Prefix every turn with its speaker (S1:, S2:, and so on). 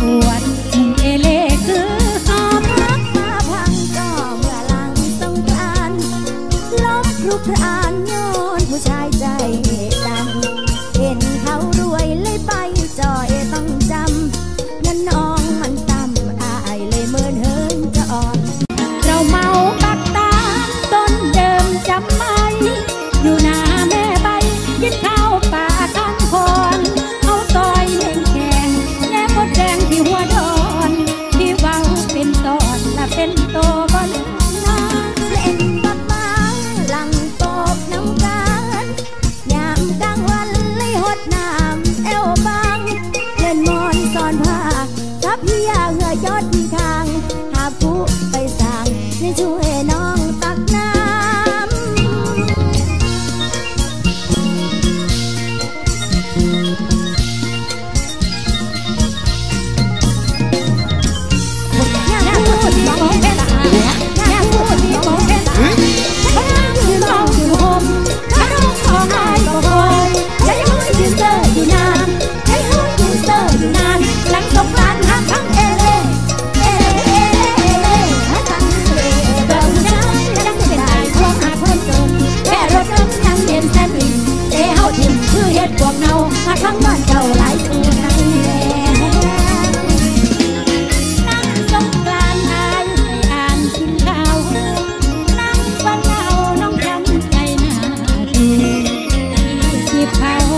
S1: วนเอเล่คือหอมรักมาพังก็เมื่อหลังสงกรานต์ลบรูปรานย้อนผู้ชายใจดำเห็นเขารวยเลยไปจอยต้องจำนั่นน้องมันต่ำอายเลยเมินเฮินจะอ่อนเราเมาปักตาต้นเดิมจำไหมอยู่หน้าแม่ใบกินข้าวป่าข้างคอนเขาซอยแห้งแข็งแง่มดแดงที่หัวดอนที่เว้าเป็นตอนและเป็นโตบนน้าเล่นบักไม้หลังตกน้ำกันยามกลางวันเลยหดน้ำเอวบางเล่นมอนสอนผ้าทับเพียเหงื่อยอดที่ทางหาผู้ไปสั่งในช่วยน้องตักน้ำพวกเรามาทั้งบ้านเจ้าหลายตัวในแนั่งสงกรานต์อายให้อ่านกินข้าวนั่งฟังเอาน้องทำใจหน้าดูจีบเขา